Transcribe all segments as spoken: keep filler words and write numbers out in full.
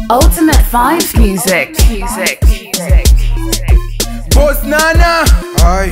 Ultimate Vibes Music. Music. Music. Boss Nana. Aye.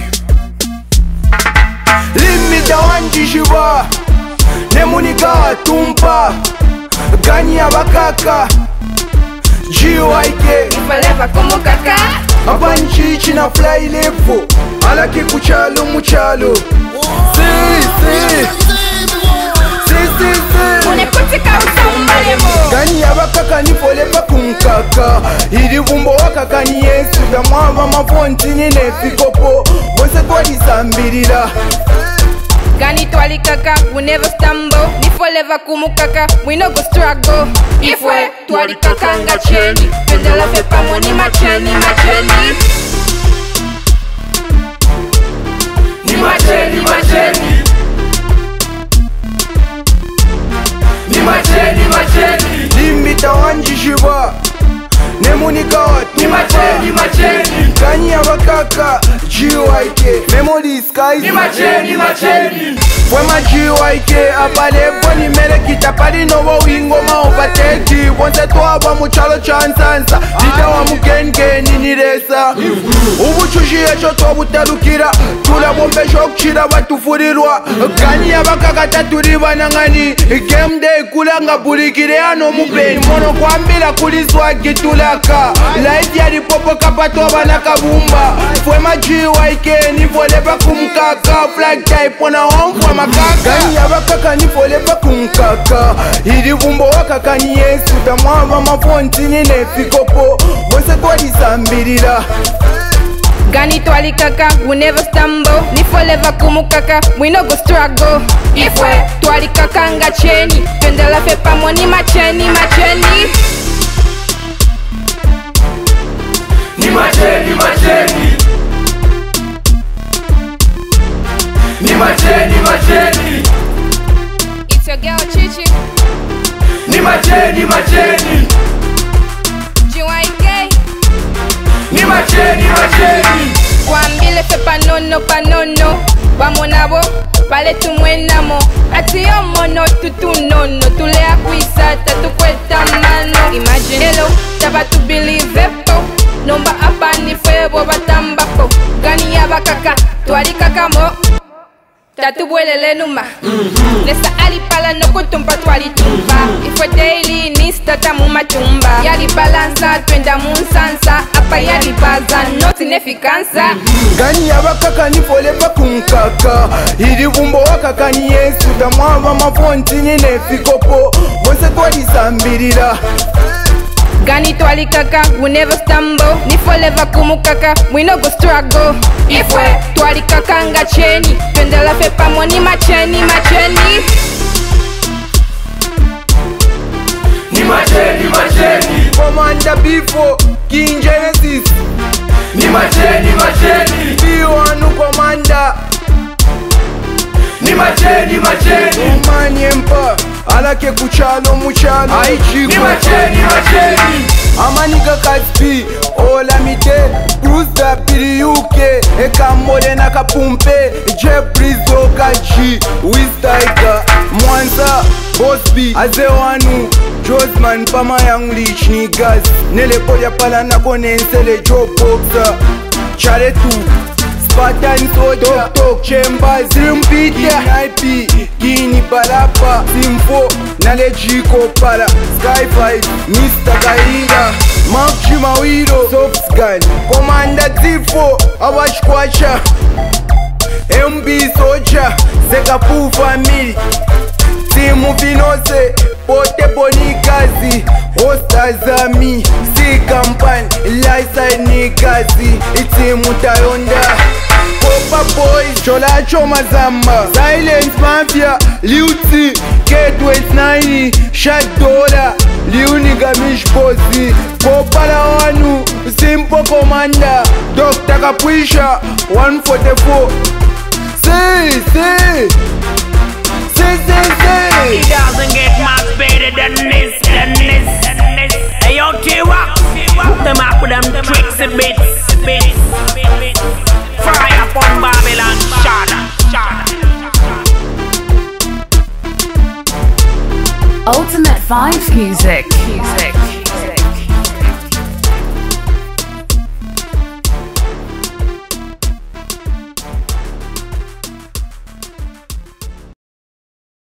Limita wanjishiwa Nemunika tumpa Gani Yabakaka G Y K Ifaleva como kaka Abanchichi na fly levo Alaki kuchalo muchalo Si, si Si, si, si Uneputika usambalemo Gani Yabakaka nifolepa kumkaka Hidi vumbo wakaka ni yesu Tamwava mafonti nine fikopo Bonse kwa disambirila Gani twali kaka, we never stumble. Ni forever kumu kaka, we no go struggle. If we twali kaka nga cheni Pendela fe pamo ni Machain, ni Machain. Ni Machain, ni Machain. Ni Machain, ni Machain. Limita wanjishiwa Nemunika wat Ni Machain, ni Machain. Gani Yabakaka G Y K Memory skies Ni Machain, ni Machain. Fwema G Y K apale boni mele kitapali novo wingo ma overtake Bonse tuwa muchalo chansansa Tita wa mukengeni niresa Ubuchushi echo tobutalukira Tula bombe shokchira batufurirwa Gani Yabakaka taturiba nangani Game day kula nga bulikire ano mubeni Mono kwambila kuliswa gitulaka Life ya ripopo kapato banakabumba Fwema G Y K nivoleba kumkaka Flag type wana wamfwa makaka Gani Yabakaka nifolepa kumkaka Hidi vumbo wakaka ni yesu Tamwava mafonti nine fikopo Bonse kwa disambirila Gani twali kaka, we never stumble. Ni forever kumu kaka, we no go struggle. If we twali kaka nga cheni Pendela fe pamo ni Machain, ni Machain. Ni Machain, ni Machain. Ni Machain, ni Machain. It's your girl Chichi. Ni Machain, ni Machain. G Y K. Ni Machain, ni Machain. Kwambile fe panono, panono. Bamonabo, pale tumwenamo. Ati yomono tutunono. Tulea kuisata, tukweta mano. Imagine, hello, taba to believe epo. Nomba apa ni febo batambako. Gani Yabakaka, twali kakamo. Tatu bwelele numa Nesa alipala no kutumpa twali tumba Ifwe daily nista tamu machumba Yali balansa twenda munsansa Apa yali baza not inefikansa Gani Yabakaka nifolepa kumkaka Hidi vumbo wakaka ni yesu Tamwava mafonti nine fikopo Bonse kwa disambirila Gani twali kaka, we never stumble. Ni forever kumu kaka, we no go struggle. If we twali kaka nga cheni Pendela fe pamo ni Machain, ni Machain. Ni Machain, ni Machain. Commander before King Genesis Ni Machain, ni Machain. B one Commander Ni Machain, ni Machain. Umani empa Alake kuchalo muchalo Aichigo Ni Machain, ni Machain. Amaniga kaspi Ola mite Bruce da piri U K Eka mode na kapumpe Jebrizo kachi Wistaika Mwanza Bosby Azewanu Josman Pama Young Leech Niggas Nele podia pala na konensele Joe Boxer Charetu Spartan Soja Tok Tok Chambers Rimpita I P Kini Palapa Simfo Nale Jiko Pala Skyfight Mister Kaida Mark Chimawiro Soft Gun Commander Tifo Awash Kwacha M B Soja Zekapu Family Timu Vinose Pote Bonikazi Ostazami Si Kampani Laisa Nikazi Itimu Tayonda Popa Boys Chola Choma Zamba Silence Mafia Liuti K twenty-nine Shad Dollar Liuniga Mishposi Popa la Wanu Simple Commander Doctor Kapwisha one forty-four Say, say Say, say, say It doesn't get much better than this, than this, than this. Hey, yo, T-Rock, hook them up with them tricks and bits, bits. Fire up on Babylon, shada, shada. Ultimate Vibes Music. Music.